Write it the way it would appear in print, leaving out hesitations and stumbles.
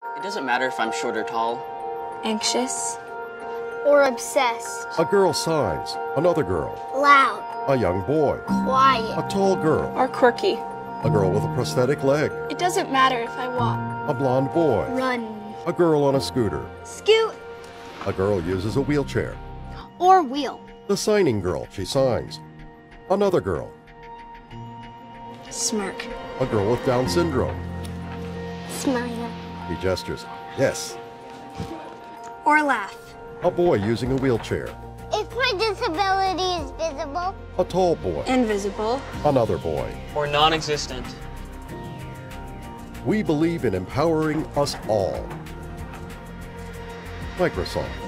It doesn't matter if I'm short or tall. Anxious. Or obsessed. A girl signs. Another girl. Loud. A young boy. Quiet. A tall girl. Or quirky. A girl with a prosthetic leg. It doesn't matter if I walk. A blonde boy. Run. A girl on a scooter. Scoot. A girl uses a wheelchair. Or wheel. The signing girl, she signs. Another girl. Smirk. A girl with Down syndrome. Smile. He gestures. Yes. Or laugh. A boy using a wheelchair. If my disability is visible. A tall boy. Invisible. Another boy. Or non-existent. We believe in empowering us all. Microsoft.